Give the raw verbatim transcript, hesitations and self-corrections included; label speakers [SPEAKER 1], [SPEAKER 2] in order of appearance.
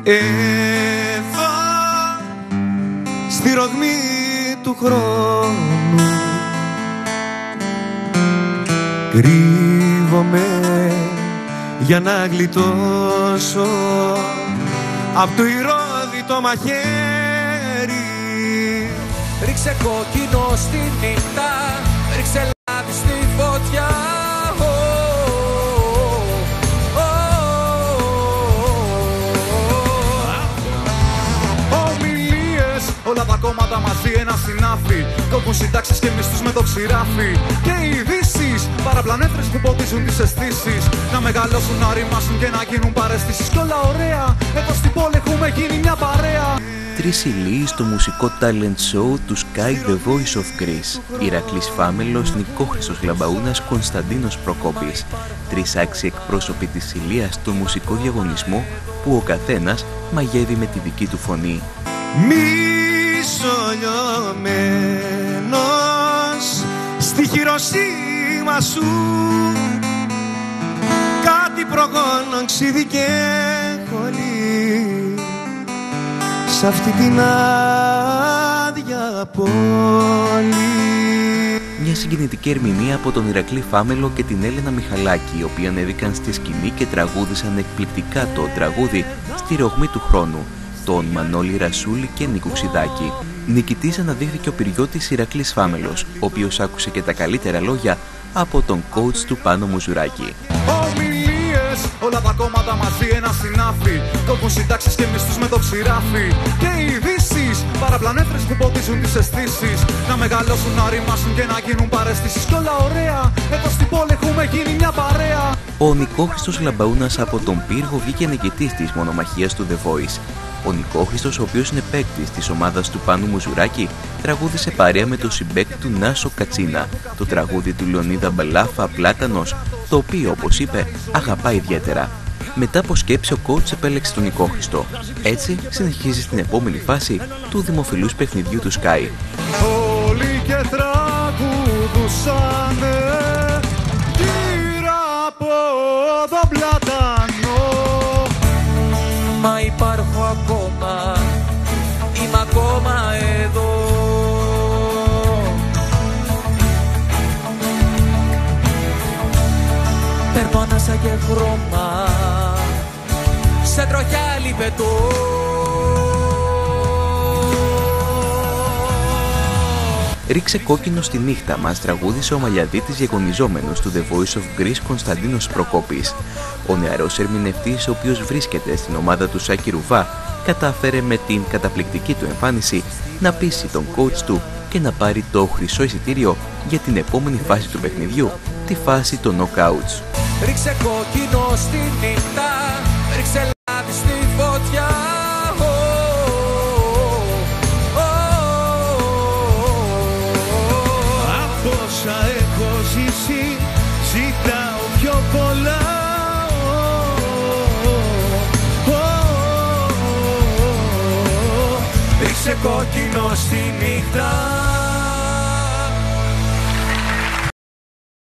[SPEAKER 1] Εδώ στη ρογμή του χρόνου κρύβομαι για να γλιτώσω απ' το ηρώδη το μαχαίρι.
[SPEAKER 2] Ρίξε κόκκινο στη νύχτα, ρίξε λάδι στη φωτιά.
[SPEAKER 3] Ομιλίες, όλα τα κόμματα μαζί ένα συνάφι. Κόβουν συντάξεις και μισθούς με το ξηράφι. Και οι ειδήσεις, παραπλανέτρες που ποτίζουν τις αισθήσεις. Να μεγαλώσουν, να ρημάσουν και να γίνουν παραισθήσεις. Κι όλα ωραία, εδώ στην πόλη έχουμε γίνει μια παρέα.
[SPEAKER 4] Τρεις ηλίοι στο μουσικό talent show του Sky The Voice of Greece. Ηρακλής Φάμελος, Νικόχρηστος Λαμπαούνας, Κωνσταντίνος Προκόπης. Τρεις άξιοι εκπρόσωποι της ηλίας στο μουσικό διαγωνισμό που ο καθένας μαγεύει με τη δική του φωνή.
[SPEAKER 1] Μισολιωμένος στη Χειροσύμα σου, κάτι προγόνων ξύδι και χολή σ' αυτή την άδεια πόλη.
[SPEAKER 4] Μια συγκινητική ερμηνεία από τον Ηρακλή Φάμελο και την Έλενα Μιχαλάκη, οι οποίοι ανέβηκαν στη σκηνή και τραγούδισαν εκπληκτικά το τραγούδι «Στη ρογμή του χρόνου» των Μανώλη Ρασούλη και Νίκου Ξιδάκη. Νικητής αναδείχθηκε ο πυριώτης Ηρακλής Φάμελος, ο οποίος άκουσε και τα καλύτερα λόγια από τον coach του Πάνο Μουζουράκη.
[SPEAKER 3] Ομιλίες, όλα τα κόμματα μαζί ένα συνάφι. Κόβουν συντάξεις και μισθούς με το ξηράφι. Και οι ειδήσεις, παραπλανέτρες που ποτίζουν τις αισθήσεις. Να μεγαλώσουν, να ρημάσουν και να γίνουν παραισθήσεις. Κι όλα ωραία, εδώ στην πόλη έχουμε γίνει μια παρέα.
[SPEAKER 4] Ο Νικόχρηστος Λαμπαούνας από τον Πύργο βγήκε νικητής της μονομαχίας του The Voice. Ο Νικόχρηστος, ο οποίος είναι παίκτης της ομάδας του Πάνου Μουζουράκη, τραγούδισε παρέα με το συμπαίκτη του Νάσο Κατσίνα, το τραγούδι του Λεωνίδα Μπαλάφα «Πλάτανος», το οποίο, όπως είπε, αγαπά ιδιαίτερα. Μετά από σκέψη, ο coach επέλεξε τον Νικόχρηστο. Έτσι, συνεχίζει στην επόμενη φάση του δημοφιλούς παιχνιδιού του Sky.
[SPEAKER 3] Όλοι και τραγουδούσανε γύρω από το πλάτανο.
[SPEAKER 2] Μα υπάρχω ακόμα, είμαι ακόμα εδώ. Παίρνω ανάσα και χρώμα, σε τροχιά λιπετό.
[SPEAKER 4] «Ρίξε κόκκινο στη νύχτα» μας τραγούδισε ο Μαλιαδίτης διαγωνιζόμενος του The Voice of Greece Κωνσταντίνος Προκόπης. Ο νεαρός ερμηνευτής, ο οποίος βρίσκεται στην ομάδα του Σάκη Ρουβά, κατάφερε με την καταπληκτική του εμφάνιση να πείσει τον coach του και να πάρει το χρυσό εισιτήριο για την επόμενη φάση του παιχνιδιού, τη φάση των knockouts.
[SPEAKER 2] Ρίξε κόκκινο στη νύχτα, ρίξε λάδι στη φωτιά.
[SPEAKER 1] Απ' όσα έχω ζήσει, ζητάω πιο πολλά.
[SPEAKER 2] Ρίξε κόκκινο στη νύχτα.